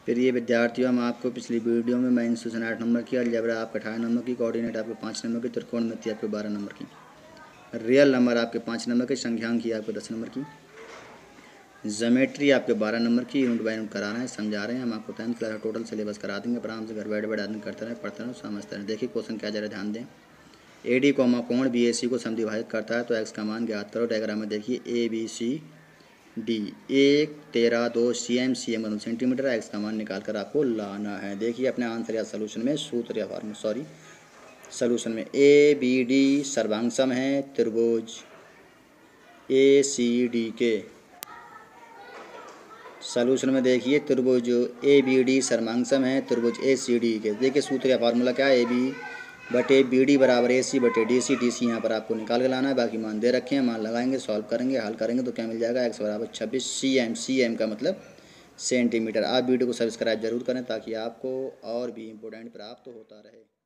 प्रिय विद्यार्थियों, हम आपको पिछली वीडियो में मेंसुरेशन 8 नंबर की, अलजेब्रा आपके 18 नंबर की, कोऑर्डिनेट आपके 5 नंबर की, त्रिकोणमिति आपके 12 नंबर की, रियल नंबर आपके 5 नंबर की, संख्यांकी आपके 10 नंबर की, ज्योमेट्री आपके 12 नंबर की, यूनिट बाय यूनिट करा रहे हैं, समझा रहे हैं। हम आपको 10th क्लास का टोटल सिलेबस करा देंगे, आराम से घर बैठे बैठे आदमी करते रहें, पढ़ते रहें, समझते रहें। देखिए क्वेश्चन क्या जरा ध्यान दें। AD कोण BAC को समद्विभाजित करता है तो x का मान ज्ञात करो। डायग्राम में देखिए ABCD 1 13 2 cm का सेंटीमीटर, x का मान निकाल कर आपको लाना है। देखिए अपने आंसर या सोल्यूशन में सूत्र या फार्मूला सोल्यूशन में ABD सर्वांग है त्रिभुज ACD के। सोल्यूशन में देखिए त्रिभुज ABD सर्वांग है त्रिभुज ACD के। देखिए सूत्र या फार्मूला क्या है, AB/BD बराबर AC/DC। DC यहाँ पर आपको निकाल के लाना है, बाकी मान दे रखे हैं, मान लगाएंगे, सॉल्व करेंगे, हल करेंगे तो क्या मिल जाएगा, x बराबर 26 cm। cm का मतलब सेंटीमीटर। आप वीडियो को सब्सक्राइब जरूर करें ताकि आपको और भी इम्पोर्टेंट प्राप्त होता रहे।